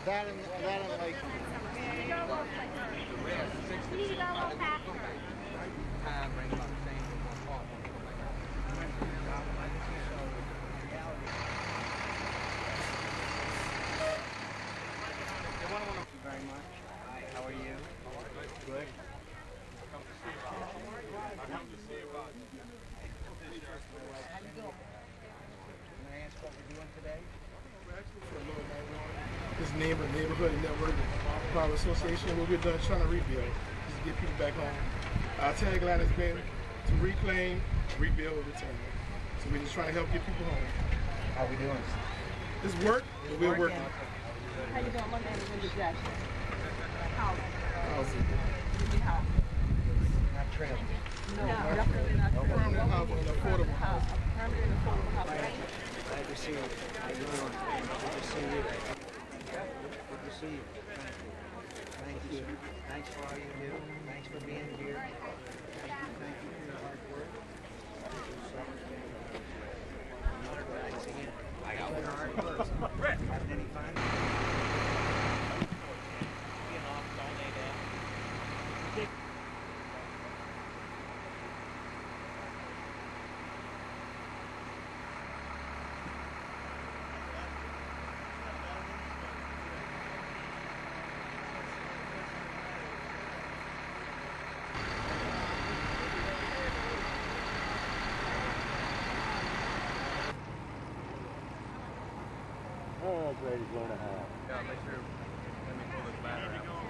like. You need to go a little faster. Thank you very much. Hi, how are you? Good. Can I ask what we're doing today? This neighborhood network power association, what we're done trying to rebuild, just to get people back home. Our tagline has been to reclaim, rebuild, return. So we're just trying to help get people home. How we doing? It's work, but we're working. How you doing? My name is Linda Jackson. Housing. Not trim. No, definitely not. Permanent housing, an affordable housing. Permanent affordable housing. Glad to see you. How you doing? Good to see you. Good to see you. Thank you. Thanks for all you do. Thanks for being here. Thank you for your hard work. Thanks again. I got your hard work. Having any fun? Oh, great, he's going to have. Yeah, make sure, let me pull this battery out.